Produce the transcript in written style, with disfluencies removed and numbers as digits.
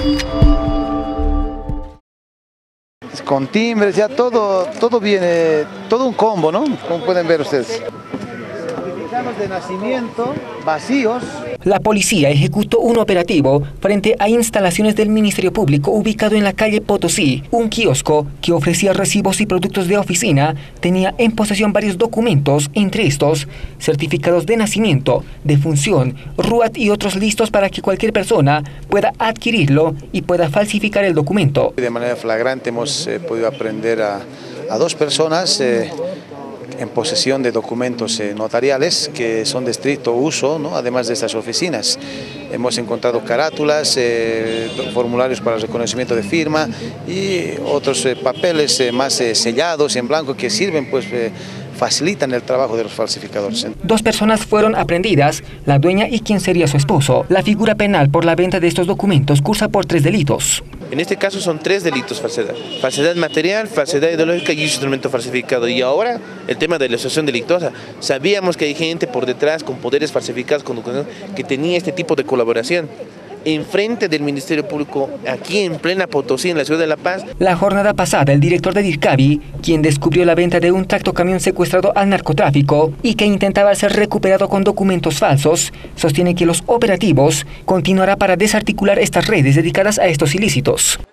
Con timbres, ya todo viene, todo un combo, ¿no? Como pueden ver ustedes. Certificados de nacimiento vacíos. La policía ejecutó un operativo frente a instalaciones del Ministerio Público ubicado en la calle Potosí. Un kiosco que ofrecía recibos y productos de oficina tenía en posesión varios documentos, entre estos certificados de nacimiento, defunción, RUAT y otros listos para que cualquier persona pueda adquirirlo y pueda falsificar el documento. De manera flagrante hemos podido aprender a 2 personas en posesión de documentos notariales que son de estricto uso, ¿no? Además de estas oficinas. Hemos encontrado carátulas, formularios para el reconocimiento de firma y otros papeles más sellados en blanco que sirven, pues facilitan el trabajo de los falsificadores. 2 personas fueron aprehendidas, la dueña y quien sería su esposo. La figura penal por la venta de estos documentos cursa por 3 delitos. En este caso son 3 delitos: falsedad. Falsedad material, falsedad ideológica y instrumento falsificado. Y ahora el tema de la asociación delictuosa. Sabíamos que hay gente por detrás con poderes falsificados que tenía este tipo de colaboración. Enfrente del Ministerio Público, aquí en plena Potosí, en la ciudad de La Paz. La jornada pasada, el director de DIRCABI, quien descubrió la venta de un tractocamión secuestrado al narcotráfico y que intentaba ser recuperado con documentos falsos, sostiene que los operativos continuará para desarticular estas redes dedicadas a estos ilícitos.